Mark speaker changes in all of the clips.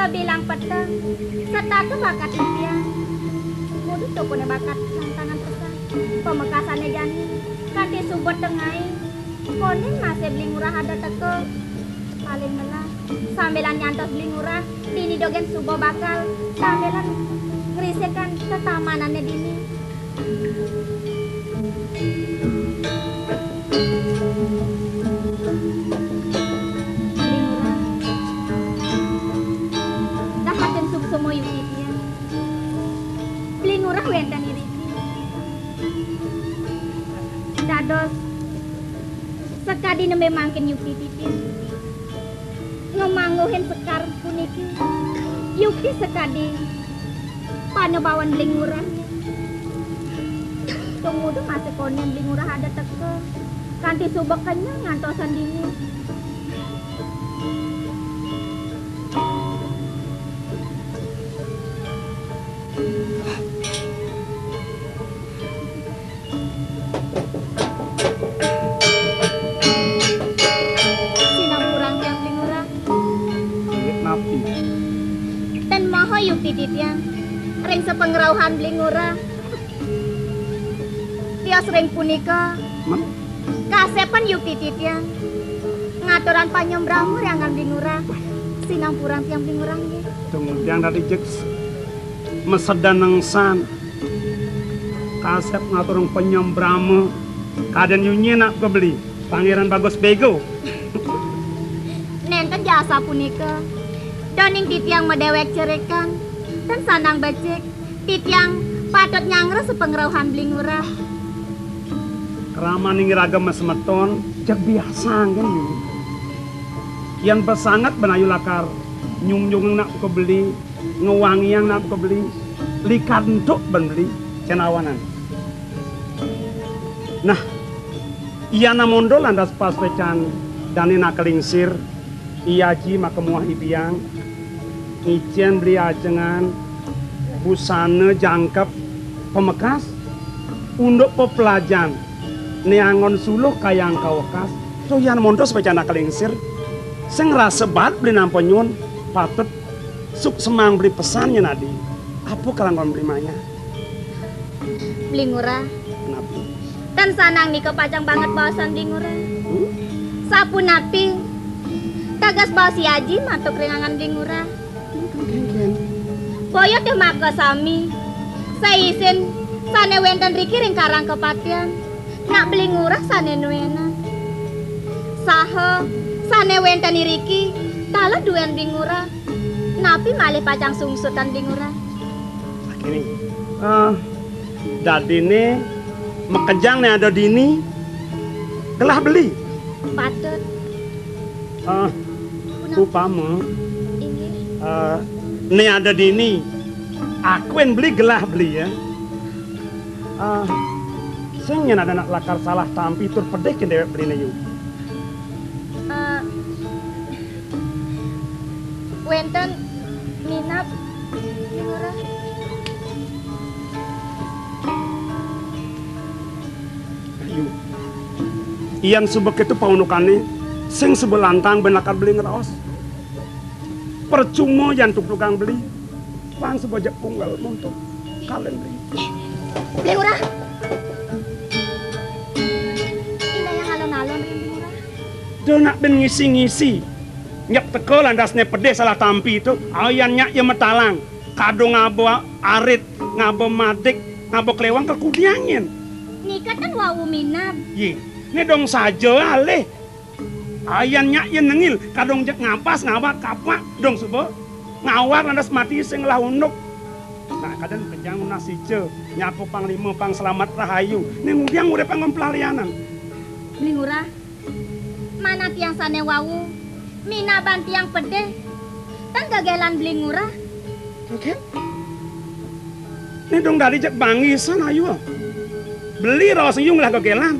Speaker 1: kebilang peteng setatu bakat impian mudu tukune bakat tantangan pesan pemekasannya jani kanti subot tengai konin masih beli murah ada teke paling melah sambilan nyantos beli murah dini dogen subo bakal sambilan ngerisekan ketamanannya dini Ngurah wenten iri dados sekadi nembe mangkin yukti titin ngemangguhin sekar puniki yukti sekadi panebawan beli ngurah tunggu tuh masih konen beli ngurah ada teke kanti subekannya ngantosan dingin yuk tititnya ring sepengerauhan beli ngurah tias ring punika kasepan yuk tititnya ngaturan panyembramu yang beli ngurah sinang purang tiang beli ngurah
Speaker 2: kemudian dari jeks mesedan nengsan kasep ngaturang penyembramu kaden yunyi nak kebeli pangeran bagus bego
Speaker 1: nenten jasa punika doning titiang medewek cerekan dan sanang becek titiang patut nyangre sepengerauhan beli ngurah
Speaker 2: kerama ning ragam semeton cek biasa kan yang pesangat benayu lakar nyung nak kebeli ngewangi yang nak kebeli likat untuk beli cenawanan nah iya namondo landas pas pecan dani nak kelingsir iya ji makemuah ibiang Icen beli ajengan busana jangkep pemekas untuk pepelajan neangon suluh kayang kawakas so yan mondos becana kelingsir sing rasa bat beli nampenyun patut suk semang beli pesannya nadi apa kalangon beli manya
Speaker 1: beli ngurah
Speaker 2: kenapa
Speaker 1: kan sanang nih kepacang banget bawasan beli ngurah sapu napi tagas bawa si aji mantuk ringangan beli ngurah boyo teh maka sami saya isin sane wenten riki ring karang kepatian nak beli ngurah sane nuena saho sane wenten riki tala duen beli ngurah napi malih pacang sungsutan beli ngurah
Speaker 2: ini dadine mekejang nih ada dini gelah beli
Speaker 1: patut
Speaker 2: upama nih ada dini aku yang beli gelah beli ya sing ada nak lakar salah tampi tur pedekin dewek beli nih
Speaker 1: wenten minap ngurah
Speaker 2: ayo iyan subek itu paunukane sing sebelantang ben lakar beli ngeraos percuma yang tukang beli pang sebajak punggal untuk kalian beli
Speaker 1: ngurah indah yang alon-alon ngurah
Speaker 2: donak ben ngisi-ngisi nyak teko landasnya pedes salah tampi itu ayan nyak ya metalang kado ngabo arit ngabo madik ngabo kelewang kekudiangin
Speaker 1: nikah kan wawu minab
Speaker 2: ye ini dong saja aleh ayan nyak ya nengil kadong jek ngapas ngawak kapak dong subo ngawar landas mati sing lah unuk nah kadang kejang nasi ce nyapu panglima pang selamat rahayu ini ngudiang udah pengen pelarianan
Speaker 1: beli ngurah mana tiang sane wawu minaban tiang pedeh tan gagelan beli ngurah
Speaker 2: oke ini dong dari jek bangisan ayo beli ros yung lah gagelan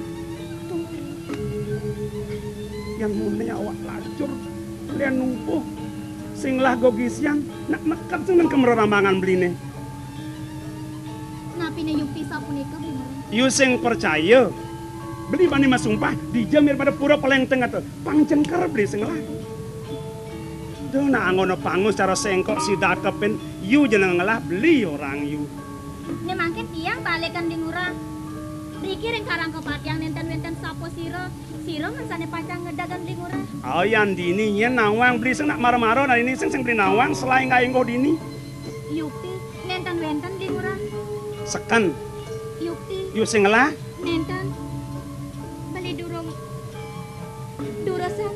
Speaker 2: yang mulai awak lacur lian numpuh sing lah gogisian nak nekat sing kemerorambangan beli nih
Speaker 1: napi ne yukti sapunika bener
Speaker 2: yu sing percaya beli bani mas sumpah dijamir pada pura peleng tengah tuh pangcengker beli sing lah Tuh nak ngono pangus cara sengkok si dakepen yu jeneng ngelah beli orang yu.
Speaker 1: Ini makin tiang balikan di ngurah. Riki ring karang kepatiang nenten-nenten sapo siro. Siro mansane pacang ngedagan di ngurah.
Speaker 2: Oh yang dini yen nawang beli sing nak maro-maro nah ini sing beli nawang selain kae engko dini.
Speaker 1: Yukti nenten-nenten di ngurah.
Speaker 2: Seken
Speaker 1: Yukti
Speaker 2: yu sing ngelah.
Speaker 1: nenten. Beli durung. Durasan.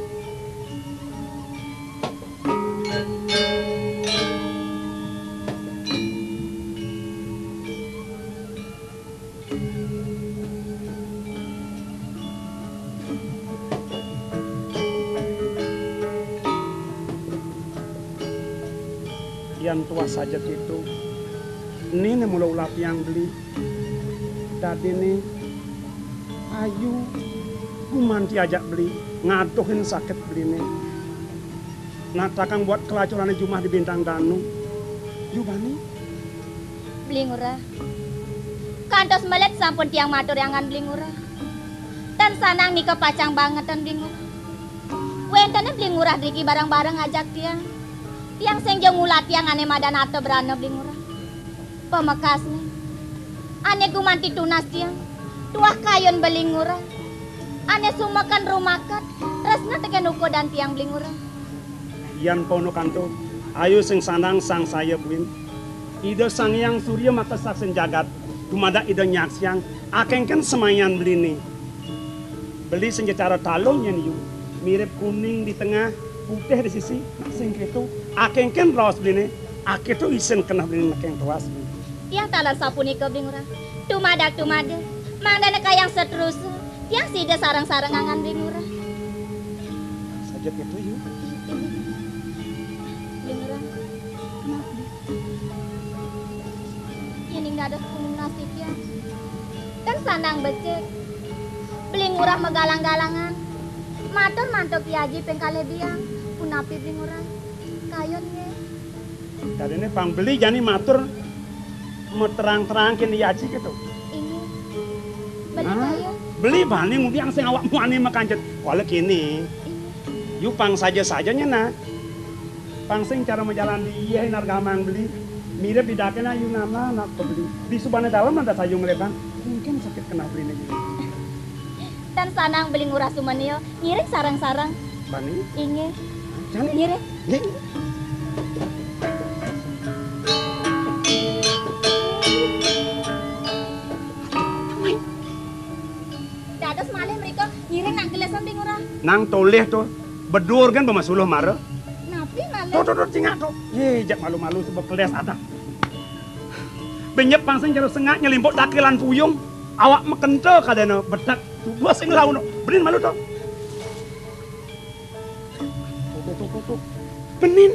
Speaker 2: Yang tua saja itu ini mula ulap yang beli tadi nih ayu kuman diajak beli ngaduhin sakit beli nih natakan buat kelacuran Jumah di Bintang Danu Yubani
Speaker 1: Beli ngurah. Kantos melet sampun tiang matur yang beli ngurah. Dan sanang nih kepacang banget dan beli ngurah. Wentane beli ngurah Riki barang-barang ngajak tiang. Tiang sing jeng ulat tiang ane madan atau berana beli ngurah. Pemekas nih. Ane gumanti tunas tiang. Tuah kayon beli ngurah. Ane sumakan rumakat. Resna teken uko dan tiang beli ngurah.
Speaker 2: Yan pono kanto ayo sing sanang sang saya buin ide sang yang surya mata saksen jagat dumada ide nyaksyang akengken semayan beli nih beli senjata talongnya nih mirip kuning di tengah putih di sisi nak sing ketu akengken raos beli nih aketu isen kena beli nakeng tuas
Speaker 1: Tiang talar sapuni ke beli ngurah. Tumadak mangdana kayang seterusnya. Tiang sida sarang-sarang angan beli ngurah.
Speaker 2: saja ketu yuk
Speaker 1: Dengeran, maaf deh. Ini nggak ada sepuluh nasib ya. Kan sanang becek. Beli ngurah megalang-galangan. Matur mantuk Kiaji pengkale biang. Punapi beli ngurah. Kayon ye.
Speaker 2: tadi ini pang beli jani matur mau terang-terangkin di aji gitu
Speaker 1: Ini. Beli
Speaker 2: Hah?
Speaker 1: kayon.
Speaker 2: beli bani ngudiang sing awak muani makanjet wala kini
Speaker 1: Ini.
Speaker 2: yu pang saja-sajanya nak pang sing cara menjalan di iya nargamang beli mirip di dakena yu nama nak beli di subane dalam ada sayung lepan mungkin sakit kena beli nih
Speaker 1: Dan sanang beli ngurah sumanio. Ngiring sarang-sarang.
Speaker 2: bani
Speaker 1: Inge.
Speaker 2: jani
Speaker 1: Ngiring.
Speaker 2: nih
Speaker 1: Dados malih mereka ngiring nang gelesan beli ngurah.
Speaker 2: nang toleh tuh bedur kan bemasuluh mare
Speaker 1: Napi malih.
Speaker 2: tuh cingak tuh ye jak malu-malu sebab keles ada benyep pang sing cara sengak nyelimput dakilan puyung awak mekente kadana bedak dua sing laun benin malu tuh tuh benin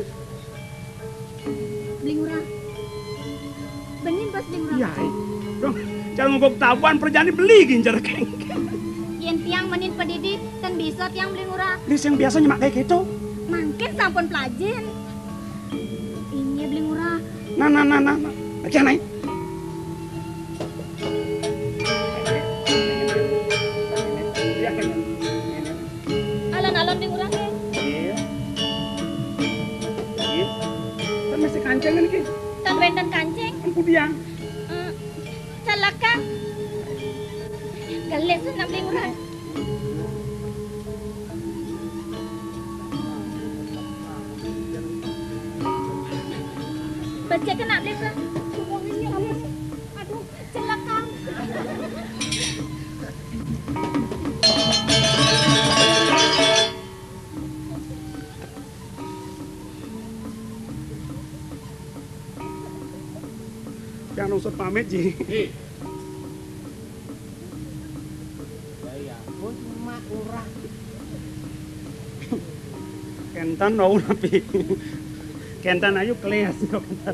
Speaker 1: Beli ngurah. Benin bos beli ngurah.
Speaker 2: iya dong cara ngogok tabuan perjani beli ginjar keng
Speaker 1: Yen tiang menin pendidik dan bisa tiang beli ngurah.
Speaker 2: ini yang biasa nyemak kayak gitu
Speaker 1: Mangkin sampun pelajin. Ini beli ngurah.
Speaker 2: nah lagi naik
Speaker 1: Alon-alon beli ngurah ke.
Speaker 2: iya kan mesti kanceng kan ki
Speaker 1: Tan wenten kancing.
Speaker 2: kan kudiang
Speaker 1: Calaka. Galis na beli ngurah. Becek kena beli ngurah. Aduh, celaka.
Speaker 2: yang usut pamit ji
Speaker 3: Ya pun mak urah.
Speaker 2: kentan mau tapi kentan ayu keles kok kentan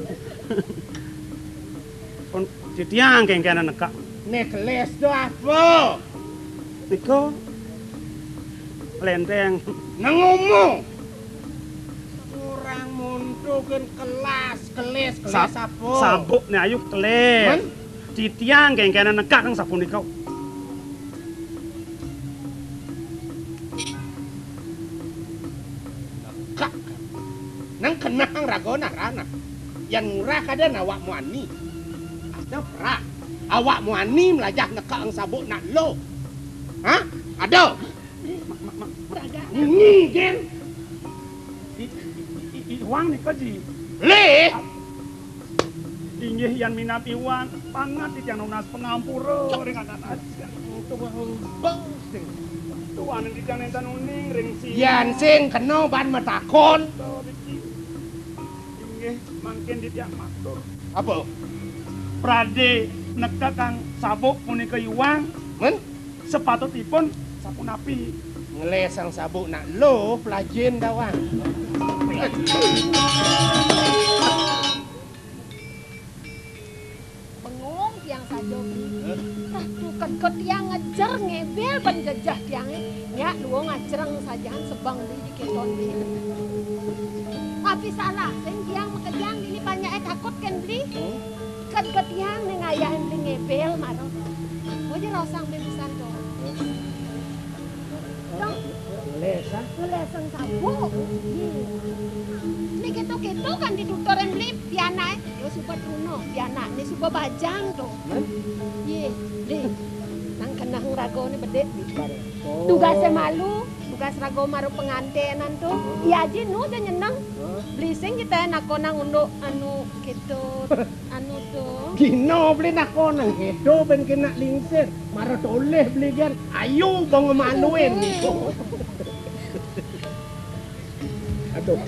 Speaker 2: kon ditiang kengkenan nekak
Speaker 3: Nek les do apa?
Speaker 2: niko lenteng
Speaker 3: Nangomong. Kurang muntukin kelas apa?
Speaker 2: sabuk nih ayu keles
Speaker 3: Man?
Speaker 2: ditiang kengkenan nekak kang sabun niko
Speaker 3: Kak. nang kenang rago nah rana. Yang murah kada awak muani. Ada pra. Awak muani melajah neka ang sabuk nak lo. Hah? Ada. Ini gen.
Speaker 2: Iwang ni kaji.
Speaker 3: Le.
Speaker 2: Inggih yan minat iwan pangat yang nunas pengampura ring anak tuan di jalan tanuning ring si
Speaker 3: Yan sing kena ban metakon.
Speaker 2: Inggih mangken di tiang matur.
Speaker 3: Apa?
Speaker 2: Prade neka kang sabuk punika iwang
Speaker 3: Men?
Speaker 2: sepatutipun sapunapi
Speaker 3: Ngelesang sabuk nak lo pelajin dawang.
Speaker 4: Bengong tiang saja. Tuh kan tiang ngajar ngebel ban gajah tiang nya luang ngajereng sajaan sebang di keton di. Tapi salah, sing tiang makejang ini banyak takut kan beli. Kan tiang ning ayah beli ngebel maro. Oje rosang bebisan to.
Speaker 3: Ngelesang?
Speaker 4: Ngeleseng sabuk. Ini gitu-gitu kan di tutoran beli piana. Yo suka truno piana. Ini suka bajang tuh. Ye, di. Nang kenang rago ni bedek. Tugasnya malu. Tugas rago maru pengantenan tuh. Iya aja nu udah nyeneng. Blising kita nako nang unduk anu gitu. Anu tuh.
Speaker 3: Gino beli nako nang kedo ben kena lingsir. Maro toleh beli gan. Ayo bang manuin. Aduh.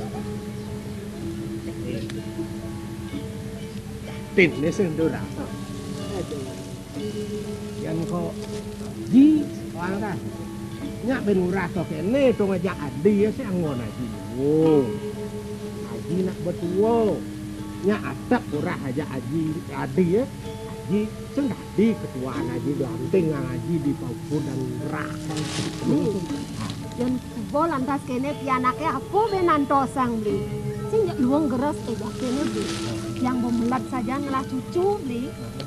Speaker 3: Tin ni sendura. Yan ko di orang dah. Nyak ben urah to kene to ngajak adi ya sing ngon aji. Oh. Aji nak betua. Nyak atap urah aja aji adi ya. Aji sing di ketuaan aji lanting ngaji di Papua dan rak.
Speaker 4: Dan kubol lantas kene pianake apa benantosang beli. Sing luang geras ejak kene beli. Yang memelat saja ngelah cucu beli.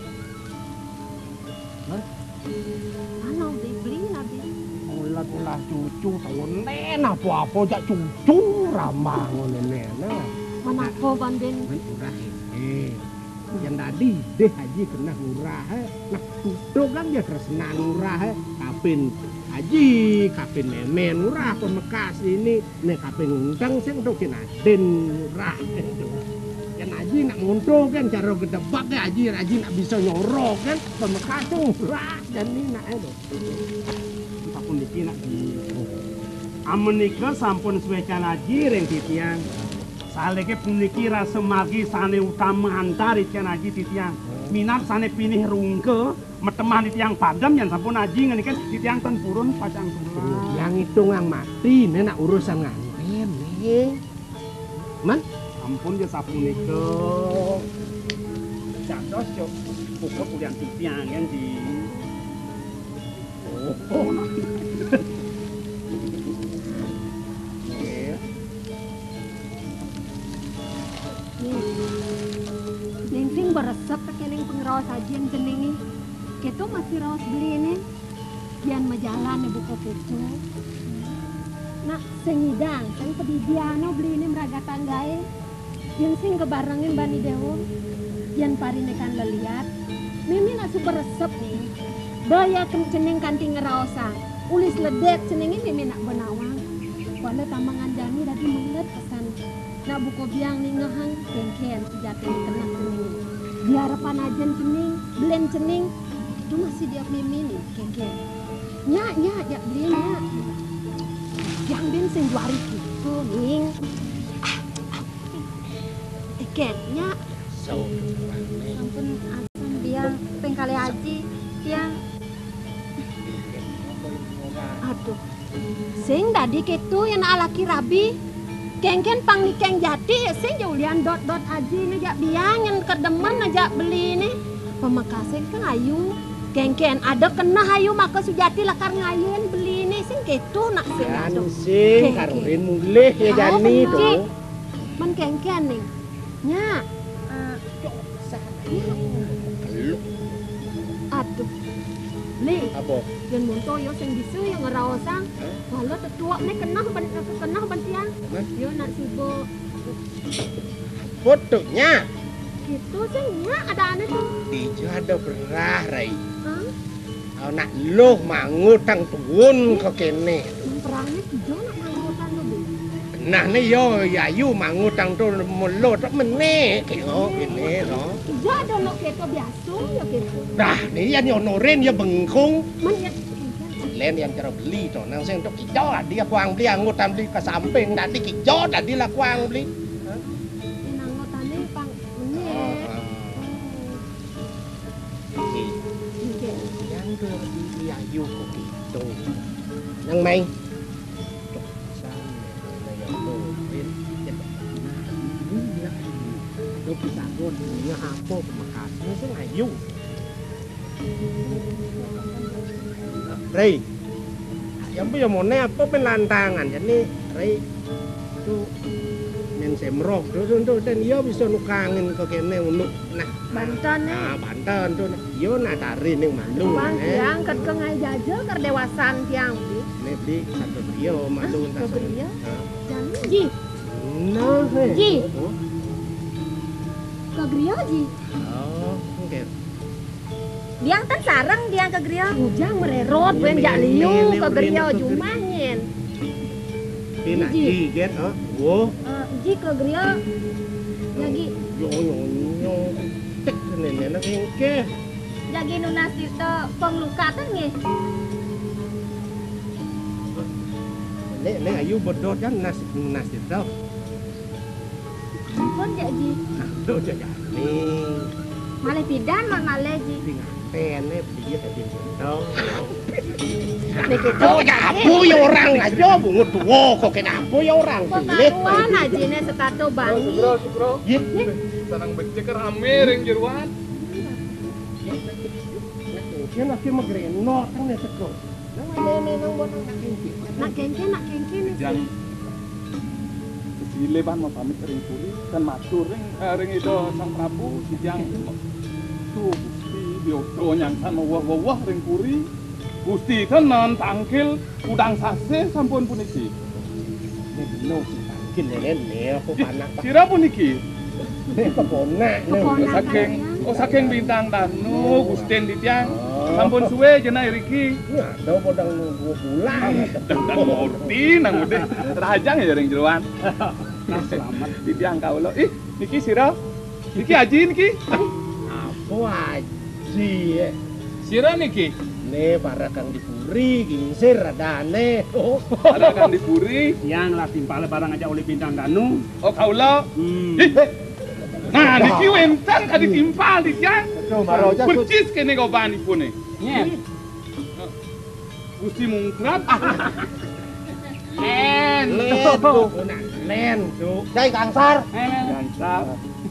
Speaker 4: Ano beli nabi.
Speaker 3: Ulah cucu tahun nen apa-apa jak cucu rambang ngene nah.
Speaker 4: Manako banding
Speaker 3: Men urah yang tadi deh haji kena urah nah tutup kan dia keresenan urah kapin haji kapin memen urah pemekas ini nih kapin undang sing tuh kena den urah kan haji nak nguntung kan cara gedebak ya haji nak bisa nyorok kan pemekas tuh urah dan ini nak itu
Speaker 2: sapun niki nak di amenika sampun suwecan aji ring titiang saleke puniki rasa margi sane utama antar ikan aji titiang minat sane pinih rungke metemah titiang padam yang sampun aji ngenikan titiang ten purun pacang tulang
Speaker 3: yang itu ngang mati nenak urusan nganten nih man
Speaker 2: ampun ya sapunika jados yo puput ulian titiang kan di
Speaker 4: Neng beresep kekening pengrawas sajian jenengi. Keto masih rawas beli ini. Bian majalan buka keto. Nak sengidang, sing pedidiano beli ini meraga tanggae. Yang sing kebarengin bani dewo. Yang parinekan leliat. Mimi nak super resep nih. Baya jeneng kanting ngeraosan. Ulis ledek jenengi mimi nak benawang. Wala tambangan jani dadi menget pesan. Nak buko biang nih ngehang kengken sejati kena cening. Di harapan ajen cening, belen cening. Itu masih dia mimi nih kengken. Nya beli nya. Yang ben sing juari gitu ning. Ken nya.
Speaker 1: Ampun asam dia pengkali haji tiang.
Speaker 4: Aduh. Sing tadi gitu yang alaki rabi. Kengken pang nikeng jati sing jaulian dot aji nih jak biang yang kedemen aja beli nih. Pemekasin kan ayu. Kengken ada kena ayu maka sujati lakar ngayen beli nih sing gitu nak sing aduh.
Speaker 3: sing karurin mulih ya jani tuh.
Speaker 4: Men kengken nih. Nya. Aduh. Li.
Speaker 3: Apa?
Speaker 4: Yang munto yo sing bisu yang ngeraosang. Walau tetua nih kena ban tiang. Yo nak sibo
Speaker 3: Fotonya
Speaker 4: Gitu sih nyak ada aneh tuh.
Speaker 3: Ijo ada berah rai.
Speaker 4: Hah?
Speaker 3: Kau nak loh mangutang tuun kau kene.
Speaker 4: Perangnya hijau nak manggutan tuh bu.
Speaker 3: Nah nih yo yayu mangutang tu mulut tak menek kyo kene no.
Speaker 4: Hijau ada nok keto biasa ya keto.
Speaker 3: Dah nih yang nyonorin ya bengkung.
Speaker 4: Man ya.
Speaker 3: Len yang cara beli tu nang sing tok hijau dia kuang beli angutan beli ke samping tadi hijau tadi lah kuang beli.
Speaker 4: Yang anggotanya pang menek.
Speaker 3: Yang tu yayu kok gitu. Nang main. Đâu bisa gon punya apa pemekasnya sih ngayu. Rey, yang punya mana apa penlantangan jadi Rey tu yang semrok tu dan dia bisa nukangin ke kene untuk nah
Speaker 4: Banten nih.
Speaker 3: nah Banten tu dia nak tarin yang malu
Speaker 4: Bang tiang ket ke ngai jajal ker dewasan tiang bi.
Speaker 3: nih beli satu dia malu
Speaker 4: Ke belia.
Speaker 3: Nah,
Speaker 4: Jangan ji.
Speaker 3: nah
Speaker 4: Ji. Ke Gria ji.
Speaker 3: Oh, oke.
Speaker 1: Diang tan sarang diang ke Gria.
Speaker 4: Ujang mererot ben jak liu ke Gria jumanyen.
Speaker 3: Pina jiget oh. Wo.
Speaker 4: Ji ke Gria. Lagi
Speaker 3: Yo tek nenek nak engke.
Speaker 1: Jagi nunas itu pengluka tan nge.
Speaker 3: Nek ayu bodot kan nas itu.
Speaker 1: Pun jak ji.
Speaker 3: Do jaga ni.
Speaker 1: Malih pidan man malih ji.
Speaker 3: Pen dia tadi.
Speaker 1: Nek itu
Speaker 3: Oh, ya abu ya orang aja bungut tuwo kok kenapa ya orang
Speaker 1: pengaruan aja nih setato bangi.
Speaker 3: Yit.
Speaker 5: Sarang becek rame ring jeruan.
Speaker 3: Dia lagi magreno kan ya teko. Nang ada nang bonang nak kengki.
Speaker 4: nak kengke nih.
Speaker 5: Yang Sileban mau pamit ring puri kan matur ring itu sang Prabu yang tuh Gusti bioto nyangsan wah ring puri Gusti kan non tangkil udang sase sampun puniki.
Speaker 3: Ini benar sih tangkin nenek aku panak pak.
Speaker 5: Sira puniki
Speaker 3: Ini keponak nih.
Speaker 5: saking bintang danu Gusten ditiang sampun suwe jenai riki.
Speaker 3: Ya, ada podang 2 bulan.
Speaker 5: Dan ngerti nang udah terajang ya ring jeruan. Selamat ditiang kau lo. Ih, niki sira. Niki aji niki.
Speaker 3: Apa aji ya?
Speaker 5: Sira niki.
Speaker 3: Nih para kang dipuri gingsir adane. Oh,
Speaker 5: Ada kang dipuri.
Speaker 2: Yang lah timpale barang aja oleh bintang danu.
Speaker 5: Oh kau lo. Ih. Nah, niki wentan kadi timpal ditiang. Percis kene kau bani pune.
Speaker 2: Nye.
Speaker 5: Gusti mungkrap.
Speaker 2: En.
Speaker 3: len tuh. Cai kangsar.
Speaker 5: Gansar.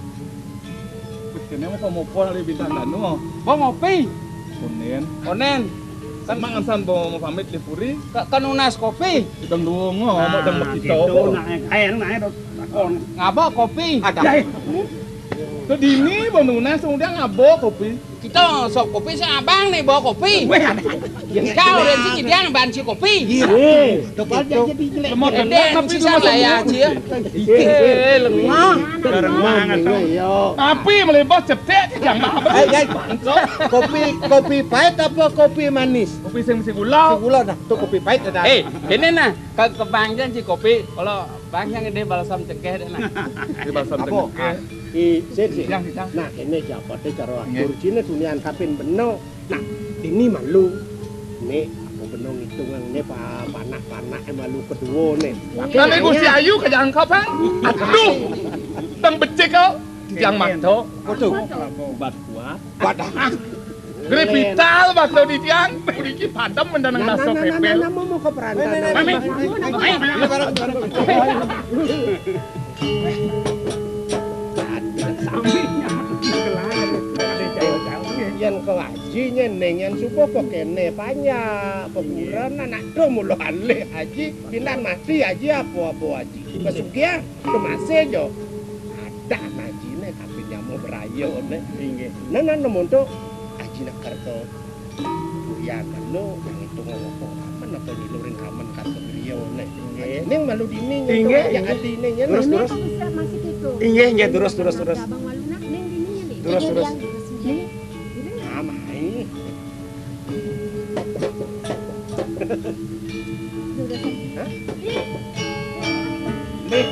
Speaker 5: Kene mau pon ali bintang danu.
Speaker 2: Bang ngopi.
Speaker 5: Onen. Kan mangan mau pamit lipuri.
Speaker 2: Kan unas kopi.
Speaker 5: Dang dungo mau dang makito.
Speaker 2: Gitu nak kaen nak takon. Ngapa kopi?
Speaker 5: Ada. Tuh dini bangunan sudah ngabok kopi.
Speaker 6: Kita sok kopi sa abang nih bawa kopi. Kau dan si Cidiang banci kopi.
Speaker 3: Tepal jadi jelek.
Speaker 5: Lemot
Speaker 6: Gede
Speaker 5: tapi
Speaker 6: sisa lah ya cia.
Speaker 5: lengah.
Speaker 3: Renang yo.
Speaker 5: Tapi melebas cepet yang
Speaker 3: Kopi pahit apa kopi manis?
Speaker 5: Kopi sing mesti gula.
Speaker 3: Gula dah, tuh kopi pahit ada.
Speaker 6: Ini nah ke bangjan si kopi. Kalau bangjan gede balsam cengkeh deh nah.
Speaker 5: Di balsam
Speaker 3: Apa?
Speaker 5: tengah.
Speaker 3: Sih.
Speaker 5: Yang.
Speaker 3: Nah, ini jabat cara atur cina dunian kapin beno. Nah, ini malu. Nih, aku beno ngitungan nih panak malu kedua nih.
Speaker 5: Tapi Gusti Ayu kejang kapan? Aduh. Tang becek kau. Yang manto.
Speaker 3: Betul.
Speaker 5: Obat kuat.
Speaker 3: Wadah.
Speaker 5: Gede vital bakal di tiang. Iki padam mendanang naso pepel.
Speaker 3: Mau ke perantauan.
Speaker 5: Mami.
Speaker 3: Yang kewajinya neng yang supo kok kene banyak penguran anak do mulu alih haji pindah mati haji apa haji kesugian kemase jo ada haji ne kapinnya mau berayo ne inge nana nemonto haji nak kerto Ya kalau yang itu ngomong aman apa nyilurin aman kata beliau nih. Neng malu dini yang hati neng ya.
Speaker 2: Terus.
Speaker 4: Masih gitu.
Speaker 2: Inggih, terus.
Speaker 4: Abang malu nak neng dininya nih.
Speaker 2: Terus.
Speaker 3: Amai. Hah? Nih.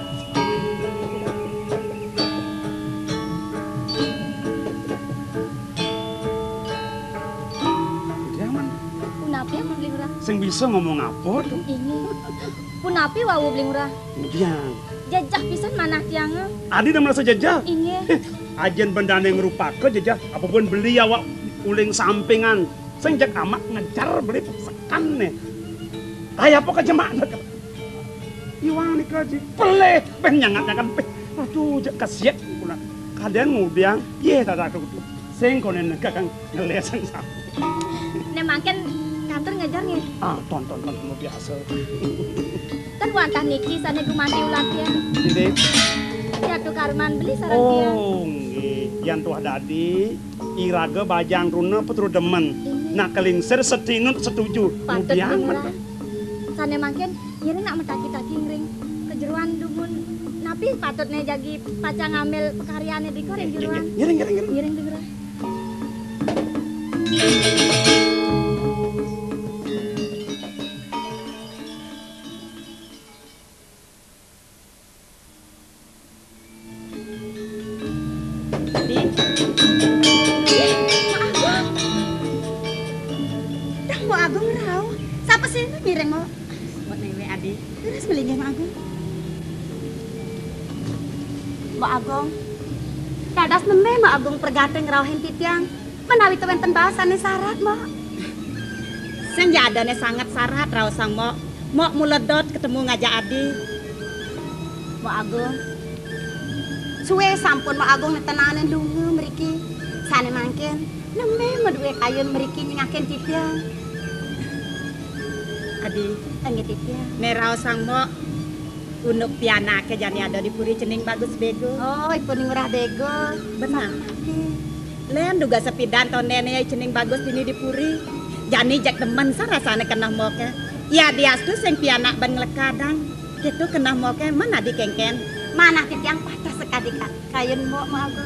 Speaker 1: Punapi yang beli murah.
Speaker 2: Sing bisa ngomong apa tuh?
Speaker 1: Ini. Punapi wawu beli murah.
Speaker 2: Biang.
Speaker 1: Jajah pisan mana tiangnya.
Speaker 2: Adi udah merasa jajah.
Speaker 1: Ini.
Speaker 2: Ajen bendane ngerupake jajah apapun beli awak uling sampingan. Sing jak amak ngejar beli sekan nih. Kayak apa kejemak. Iwang nih kaji. Peleh. Pen nyangat-nyangat. Aduh jak kasiat. Kalian ngubiang. Ye tata aku. Sing konen kakang ngeleseng samping.
Speaker 1: Nek makin kantor ngajar nih.
Speaker 2: Tonton biasa.
Speaker 1: Kan wantah niki sana kumandi ulatian.
Speaker 2: Jadi,
Speaker 1: Jatuh karman beli sarang dia.
Speaker 2: oh, nggih. Yan tuah dadi, iraga bajang runa petru demen. Nak kelingsir setinut setuju.
Speaker 1: Patut
Speaker 2: Kemudian,
Speaker 1: murah. Sana makin nyeri nak metaki-taki ngring. Kejeruan dumun. Napi patutnya jagi paca ngambil pekaryane biko ring jeruan.
Speaker 2: ngiring.
Speaker 1: Ngiring dengeran.
Speaker 7: Mau Agung rau. Siapa sih ini mireng mau? Buat newe Adi. Terus belinya mau Agung. Mau Agung. Dadas nembe mau Agung pergateng rauhin titiang. Menawi tewen pembahasannya syarat mau. Senjadane sangat syarat rau sang mau. Mau muledot ketemu ngajak Adi. Mau Agung. Suwe sampun mau Agung netenanen dungu meriki. Sane mangken. Nembe medue kayun meriki nyingaken titiang. Adi, tangi titiang. Merau sang mo unuk piana ke jani ada di puri cening bagus bego. Oh, ipun ngurah bego. Benar. Len duga sepidan ton nene cening bagus ini di puri. Jani jak temen sa rasane kenah mo ke. Ya dia tuh sing piana ban nglekadang. Kitu kenah mo ke mana di kengken. Mana titiang patah sekali kayun mo Agung.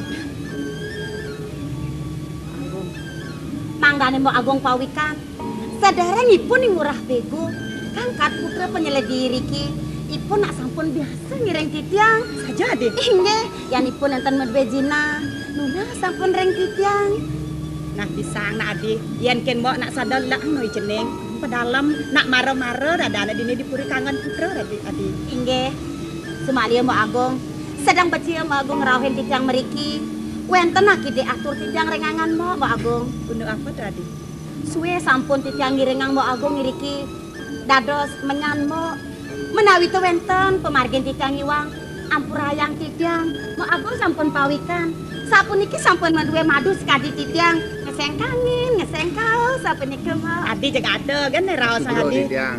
Speaker 7: Manggane mo Agung pawikan. Sadarang ipun yang murah bego. Kangkat putra penyeledi Riki. Ipun nak sampun biasa ngireng titiang. Saja deh. Inge, yang ipun enten medbejina. Nuna sampun reng titiang. Nah bisa nak adi. Yang ken mo nak sadar lah noi jeneng. Pedalam nak maro-maro radana dini dipuri kangen putra adi. Inge, semalia mo Agung. Sedang becia mo Agung rauhin titiang meriki. Wenten nak ide atur titiang rengangan mo Agung. Untuk apa tadi? Suwe sampun titiang ngirengang mo Agung ngiriki dados menyan mo menawi tu wenten pemargin titiang iwang ampurayang titiang mo Agung sampun pawikan sapun iki sampun madue madu sekadi titiang ngeseng kangin ngeseng kaos sapun iki mo Adi jaga ada kan raos Adi
Speaker 8: titiang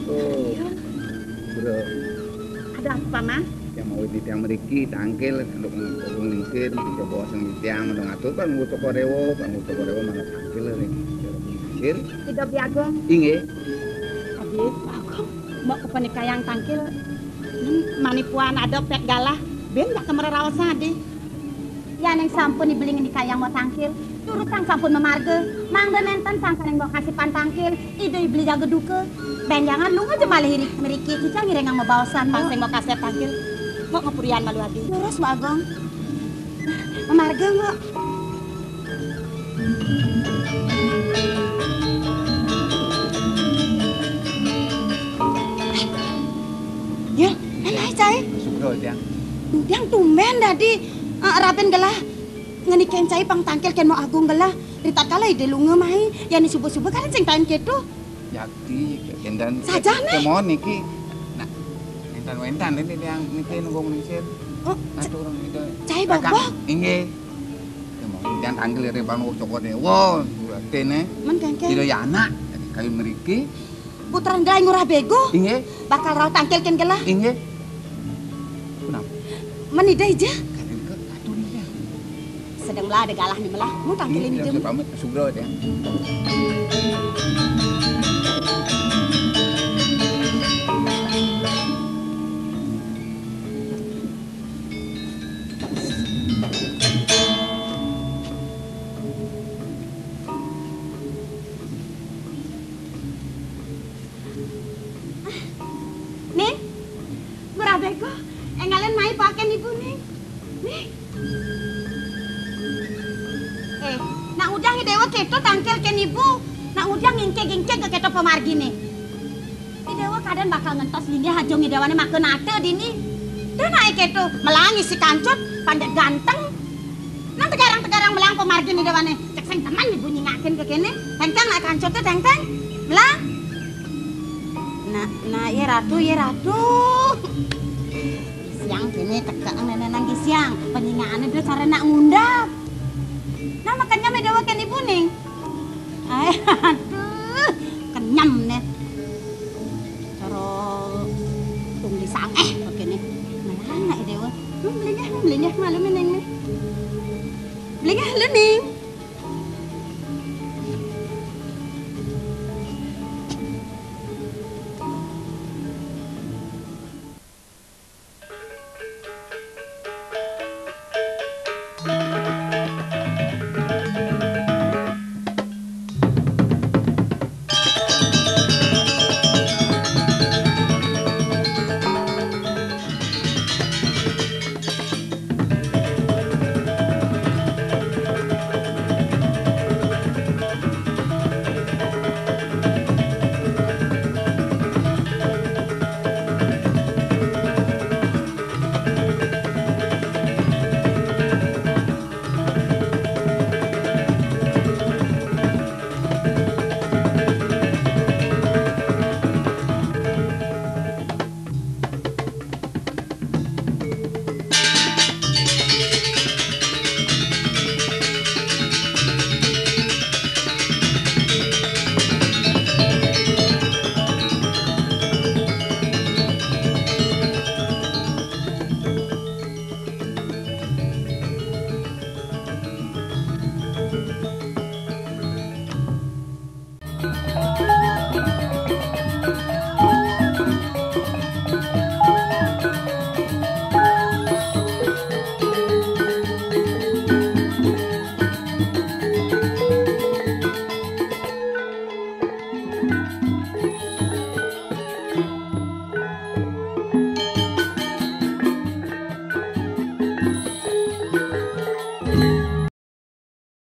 Speaker 8: bro
Speaker 7: ada apa mah
Speaker 8: yang mau titiang meriki tangkil untuk ngelingsir coba sang titiang untuk ngatur kan ngutuk korewo mana tangkil nih
Speaker 7: tidak biagung.
Speaker 8: Inge.
Speaker 7: Adi, Agung mau ke penikayang tangkil. Manipuan ada pek galah. Ben gak kemera raos Adi. Ya neng sampun dibelingin di kayang mau tangkil. Turut tang sampun memarga. Mangga nenten sangka neng mau kasih pantangkil. Ide beli jaga duke. Ben jangan lu aja malah hirik meriki. Kita ngirengang mau bawasan bang sing mau kasih tangkil. Mau ngepurian malu Adi. Terus mau Agung. Memarga mau. Ya, nanai cai.
Speaker 8: Sudah tiang.
Speaker 7: Tiang tumben tadi raben gelah. Ngeniken cai pang tangkel ken mau Agung gelah. Rita kala ide lunga mai. Yani subuh-subuh kan sing tain ketu.
Speaker 8: Yakti kendan.
Speaker 7: Sajane.
Speaker 8: Kemon niki. Nah, entan ini tiang niki nunggu ngelingsir.
Speaker 7: Oh,
Speaker 8: atur itu.
Speaker 7: Cai bobok.
Speaker 8: Inge. Kemon tiang tangkil reban cokot dewo. Tene.
Speaker 7: Men kengken.
Speaker 8: Tidak ya anak. Kayu meriki.
Speaker 7: Putra nggak ngurah bego.
Speaker 8: Inge.
Speaker 7: Bakal raw tangkel ken gelah.
Speaker 8: Inge. Kenapa?
Speaker 7: Menida aja.
Speaker 8: Kalian ke atur ini ya.
Speaker 7: sedang melah ada galah nih melah. Mau tangkilin
Speaker 8: Iya,
Speaker 7: itu.
Speaker 8: pamit sugro ya.
Speaker 7: Nih, murah bego. Engalen mai pakai ibu nih. Nih. Nak udang dewa keto tangkel ken ibu. Nak udang ngingke-ngingke ke keto pemargi nih. Dewa kadang bakal ngentos lini hajong dewane makan ate dini. Dan naik keto melangi si kancut pandai ganteng. Nang tegarang-tegarang melang pemargi nih dewane. Cek sing teman ibu nyingakin ke kene. Tengteng nak kancut tuh tengteng. Melang. Nah, ya ratu. Siang kini tekak nenek nangis siang. Penyingaan itu cara nak ngundap. Nah makanya medawakan ibu ning. Aduh.